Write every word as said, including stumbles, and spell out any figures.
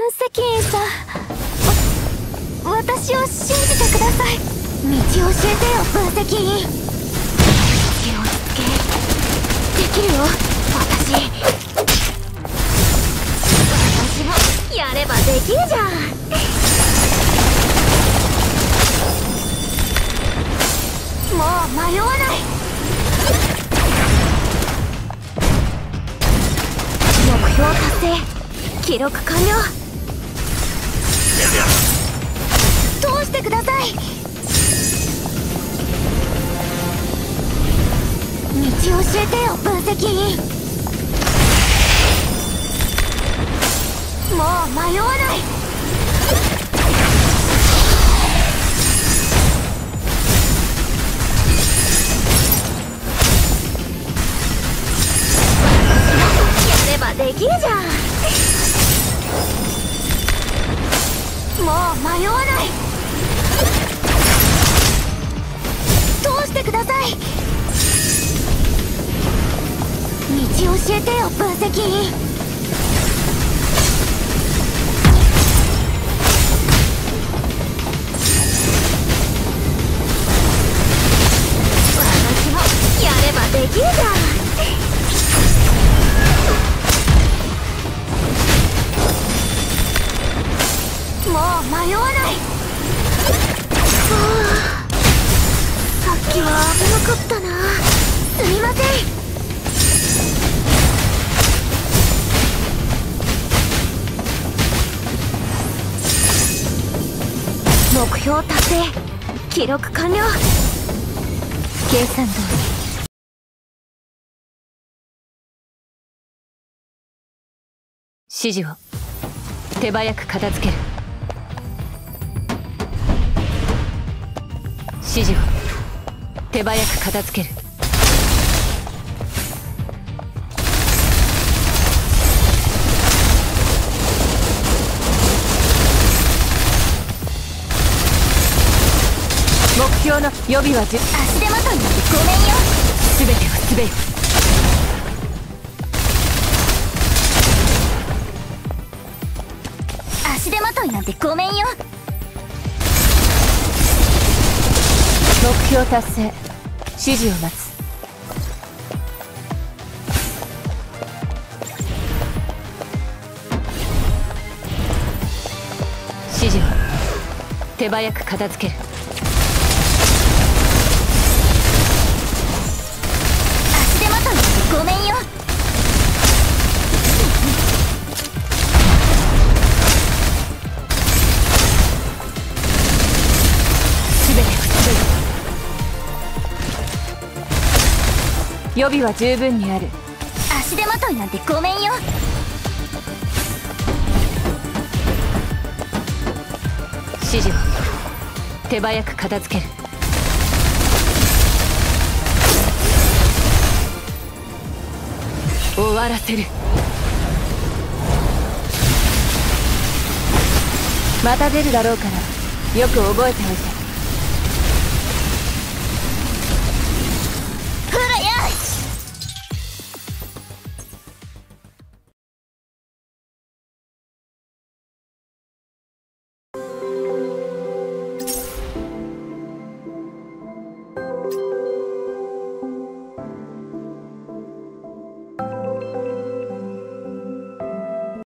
析員さん、わ私を信じてください。道を教えてよ、分析員。落ち着け落ち着け、できるよ私。私もやればできるじゃん。もう迷わない。目標達成、記録完了。通してください。道を教えてよ、分析員。もう迷わない。やればできるじゃん。もう迷わない。通してください。道を教えてよ、分析員。私もやればできるじゃん。もう迷わない。はあ、さっきは危なかったな。すみません。目標達成、記録完了。計算通り。指示を手早く片付ける。指示を手早く片付ける。目標の予備はじゅ足手まといなんてごめんよ。全てをすべよ。足手まといなんてごめんよ。目標達成、指示を待つ。指示を手早く片付ける。ごめんよ。すべてをすべる。予備は十分にある。足手まといなんてごめんよ。指示を手早く片付ける。終わらせる。また出るだろうからよく覚えておいて。